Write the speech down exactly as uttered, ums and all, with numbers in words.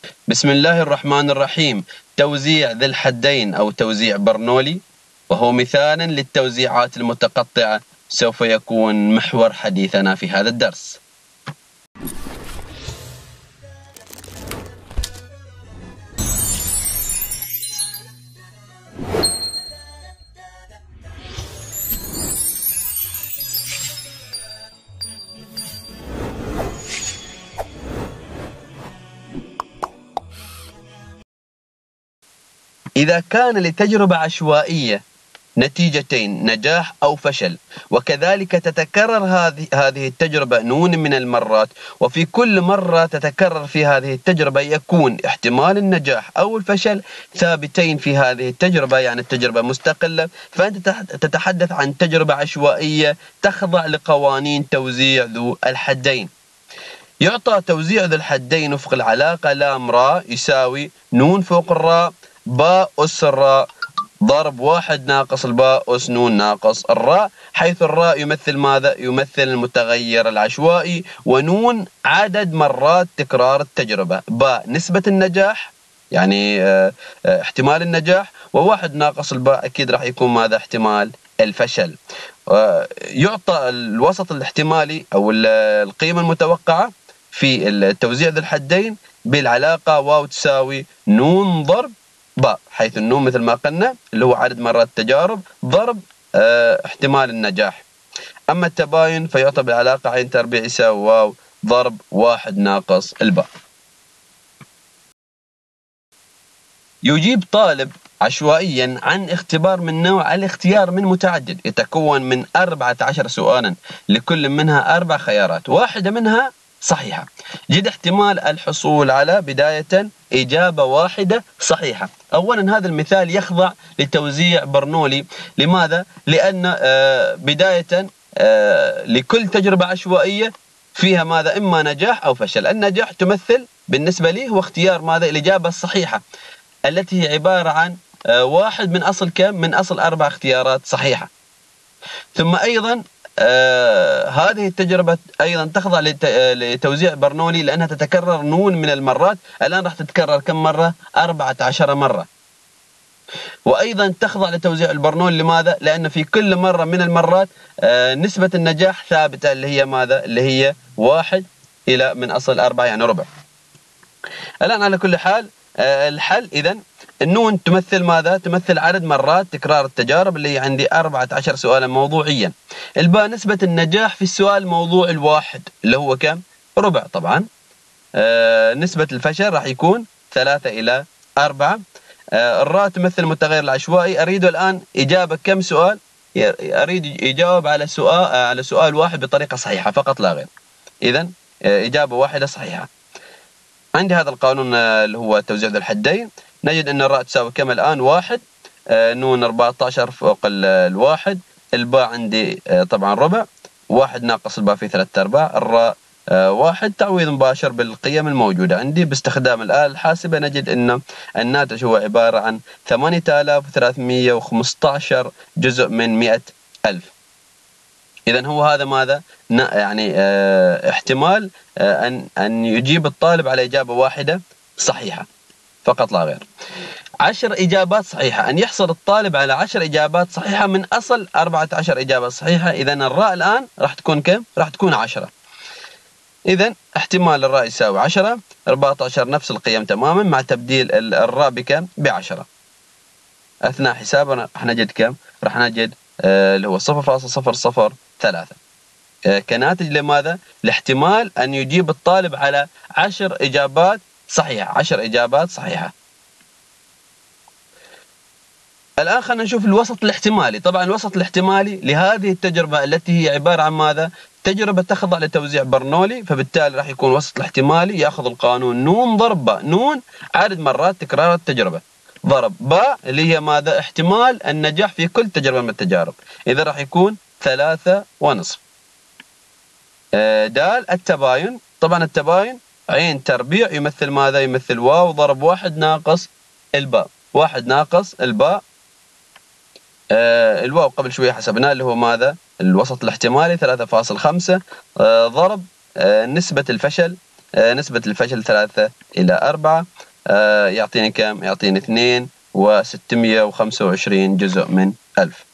بسم الله الرحمن الرحيم. توزيع ذي الحدين أو توزيع برنولي، وهو مثال للتوزيعات المتقطعة، سوف يكون محور حديثنا في هذا الدرس. إذا كان لتجربة عشوائية نتيجتين، نجاح أو فشل، وكذلك تتكرر هذه هذه التجربة نون من المرات، وفي كل مرة تتكرر في هذه التجربة يكون احتمال النجاح أو الفشل ثابتين في هذه التجربة، يعني التجربة مستقلة، فأنت تتحدث عن تجربة عشوائية تخضع لقوانين توزيع ذو الحدين. يعطى توزيع ذو الحدين وفق العلاقة لام راء يساوي نون فوق الراء باء أس الراء ضرب واحد ناقص الباء أس نون ناقص الراء، حيث الراء يمثل ماذا؟ يمثل المتغير العشوائي، ونون عدد مرات تكرار التجربة، باء نسبة النجاح يعني اه اه احتمال النجاح، وواحد ناقص الباء أكيد راح يكون ماذا؟ احتمال الفشل. اه يعطى الوسط الاحتمالي أو القيمة المتوقعة في التوزيع ذو الحدين بالعلاقة واو تساوي نون ضرب باء، حيث النون مثل ما قلنا اللي هو عدد مرات التجارب ضرب اه احتمال النجاح. أما التباين فيعطى بالعلاقة عين تربيع يساوي واو ضرب واحد ناقص الباء. يجيب طالب عشوائيا عن اختبار من نوع الاختيار من متعدد، يتكون من أربعة عشر سؤالا لكل منها أربع خيارات، واحدة منها صحيحة. جد احتمال الحصول على بداية إجابة واحدة صحيحة. أولا هذا المثال يخضع لتوزيع برنولي. لماذا؟ لأن بداية لكل تجربة عشوائية فيها ماذا؟ إما نجاح أو فشل. النجاح تمثل بالنسبة لي هو اختيار ماذا؟ الإجابة الصحيحة التي هي عبارة عن واحد من أصل كم؟ من أصل أربع اختيارات صحيحة. ثم أيضا آه هذه التجربة أيضا تخضع لتوزيع برنولي لأنها تتكرر نون من المرات. الآن راح تتكرر كم مرة؟ أربعة عشر مرة. وأيضا تخضع لتوزيع البرنولي. لماذا؟ لأن في كل مرة من المرات آه نسبة النجاح ثابتة اللي هي ماذا؟ اللي هي واحد إلى من أصل أربعة يعني ربع. الآن على كل حال آه الحل إذن النون تمثل ماذا؟ تمثل عدد مرات تكرار التجارب اللي هي عندي أربعة عشر سؤالا موضوعيا. الباء نسبة النجاح في السؤال الموضوع الواحد اللي هو كم؟ ربع طبعا. آه نسبة الفشل راح يكون ثلاثة إلى أربعة. آه الراء تمثل المتغير العشوائي. أريد الآن إجابة كم سؤال؟ أريد يجاوب على سؤال آه على سؤال واحد بطريقة صحيحة فقط لا غير. إذن آه إجابة واحدة صحيحة. عندي هذا القانون آه اللي هو توزيع ذو الحدين. نجد أن الراء تساوي كم الآن؟ واحد. آه نون أربعة عشر فوق الواحد. الباء عندي آه طبعا ربع. واحد ناقص الباء في ثلاثة أرباع. الراء آه واحد. تعويض مباشر بالقيم الموجودة عندي باستخدام الآلة الحاسبة. نجد أن الناتج هو عبارة عن ثمانية آلاف وثلاثمئة وخمسة عشر جزء من مئة ألف. إذن هو هذا ماذا؟ يعني آه احتمال آه أن أن يجيب الطالب على إجابة واحدة صحيحة فقط لا غير. عشر إجابات صحيحة، أن يحصل الطالب على عشر إجابات صحيحة من أصل أربعة عشر إجابة صحيحة. إذن الراء الآن راح تكون كم؟ راح تكون عشرة. إذن احتمال الراء يساوي عشرة. أربعة عشر نفس القيم تماما مع تبديل الراء بكم؟ بعشرة. أثناء حسابنا راح نجد كم؟ راح نجد آه اللي هو صفر فاصلة صفر صفر ثلاثة. آه كناتج لماذا؟ لاحتمال أن يجيب الطالب على عشر إجابات صحيحة. عشر إجابات صحيحة. الآن خلينا نشوف الوسط الاحتمالي. طبعا الوسط الاحتمالي لهذه التجربة التي هي عبارة عن ماذا؟ تجربة تخضع لتوزيع برنولي، فبالتالي راح يكون الوسط الاحتمالي يأخذ القانون نون ضرب باء. نون عدد مرات تكرار التجربة ضرب باء اللي هي ماذا؟ احتمال النجاح في كل تجربة من التجارب. إذا راح يكون ثلاثة ونصف. دال التباين. طبعا التباين عين تربيع يمثل ماذا؟ يمثل واو ضرب واحد ناقص الباء. واحد ناقص الباء. آه الواو قبل شوية حسبناه اللي هو ماذا؟ الوسط الاحتمالي ثلاثة فاصلة خمسة. آه ضرب آه نسبة الفشل نسبة الفشل ثلاثة إلى أربعة، يعطيني كم؟ يعطيني اثنين وستمائة وخمسة وعشرين جزء من ألف.